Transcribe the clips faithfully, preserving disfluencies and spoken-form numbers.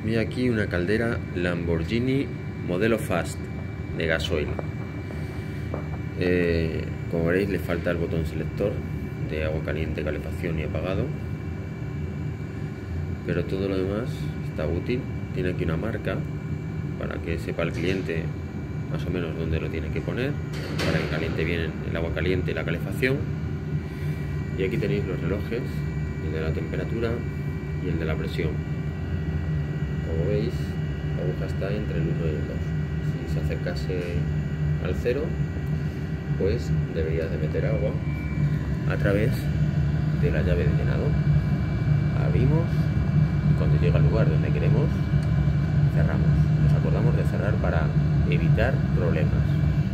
Mira aquí una caldera Lamborghini modelo Fast de gasoil. Eh, como veréis, le falta el botón selector de agua caliente, calefacción y apagado, pero todo lo demás está útil. Tiene aquí una marca para que sepa el cliente más o menos dónde lo tiene que poner, para que caliente bien el agua caliente y la calefacción. Y aquí tenéis los relojes, el de la temperatura y el de la presión. Como veis, la aguja está entre el uno y el dos. Si se acercase al cero, pues deberías de meter agua a través de la llave de llenado. Abrimos y cuando llega al lugar donde queremos, cerramos. Nos acordamos de cerrar para evitar problemas.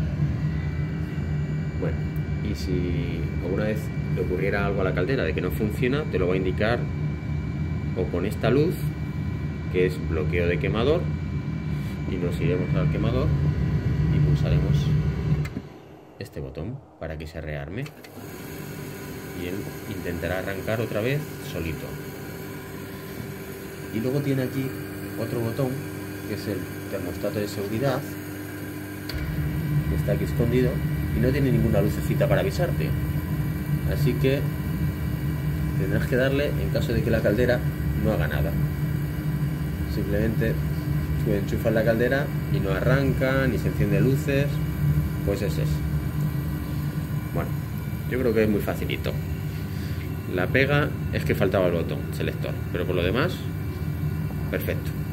Bueno, y si alguna vez le ocurriera algo a la caldera de que no funciona, te lo va a indicar o con esta luz, que es bloqueo de quemador, y nos iremos al quemador y pulsaremos este botón para que se rearme y él intentará arrancar otra vez solito. Y luego tiene aquí otro botón que es el termostato de seguridad, que está aquí escondido y no tiene ninguna lucecita para avisarte, así que tendrás que darle en caso de que la caldera no haga nada. Simplemente tú enchufas la caldera y no arranca ni se enciende luces, pues ese es. Bueno, yo creo que es muy facilito. La pega es que faltaba el botón selector, pero por lo demás, perfecto.